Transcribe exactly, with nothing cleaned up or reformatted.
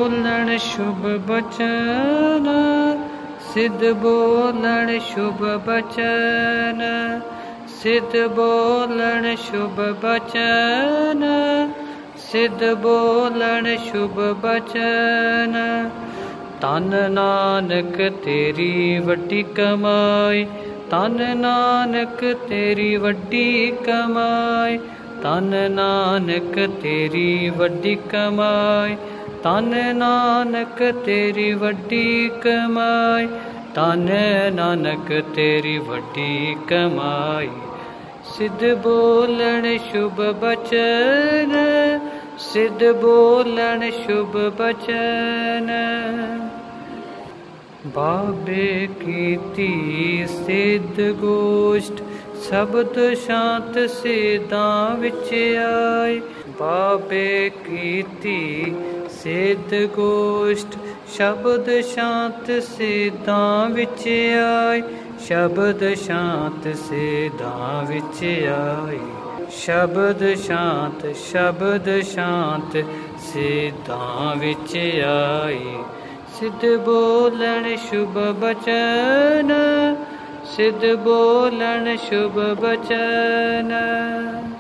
बोलन शुभ बचन, सिद्ध बोलन शुभ बचन, सिद्ध बोलन शुभ बचन, सिद्ध बोलन शुभ बचन। धन नानक तेरी वड्डी कमाई, धन नानक तेरी वड्डी कमाई, धन नानक तेरी वड्डी कमाई, धन नानक तेरी वड्डी कमाई, धन नानक तेरी वड्डी कमाई। सिद्ध बोलन शुभ बचन, सिद्ध बोलन शुभ बचन। बाबे कीती सिद्ध गोष्ठ, शब्द शांत सिद्धां विच आए। बाबे कीती सिद्ध गोष्ठ, शब्द शांत सिद्धां विच आए, शब्द शांत सिद्धां विच आए। शब्द शांत शब्द शांत सिद्धां विच आए। सिद्ध बोलन शुभ बचन, सिद्ध बोलन शुभ बचन।